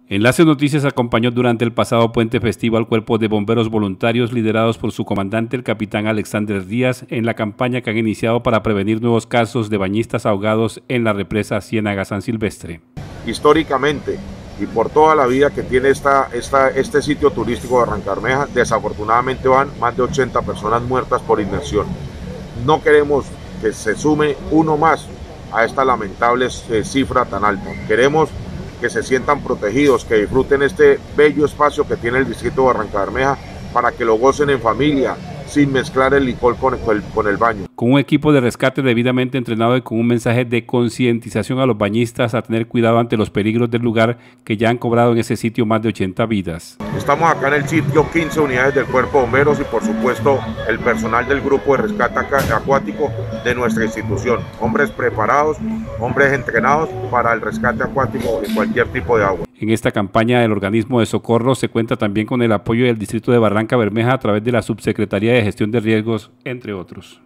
Enlace Noticias acompañó durante el pasado puente festivo al Cuerpo de Bomberos Voluntarios liderados por su comandante, el capitán Alexander Díaz, en la campaña que han iniciado para prevenir nuevos casos de bañistas ahogados en la represa Ciénaga San Silvestre. Históricamente y por toda la vida que tiene este sitio turístico de Barrancabermeja, desafortunadamente van más de 80 personas muertas por inmersión. No queremos que se sume uno más a esta lamentable cifra tan alta. Queremos que se sientan protegidos, que disfruten este bello espacio que tiene el distrito de Barrancabermeja para que lo gocen en familia, sin mezclar el licor con el baño. Con un equipo de rescate debidamente entrenado y con un mensaje de concientización a los bañistas a tener cuidado ante los peligros del lugar, que ya han cobrado en ese sitio más de 80 vidas. Estamos acá en el sitio, 15 unidades del Cuerpo de Bomberos y por supuesto el personal del grupo de rescate acuático de nuestra institución. Hombres preparados, hombres entrenados para el rescate acuático en cualquier tipo de agua. En esta campaña del organismo de socorro se cuenta también con el apoyo del distrito de Barrancabermeja a través de la Subsecretaría de Gestión de Riesgos, entre otros.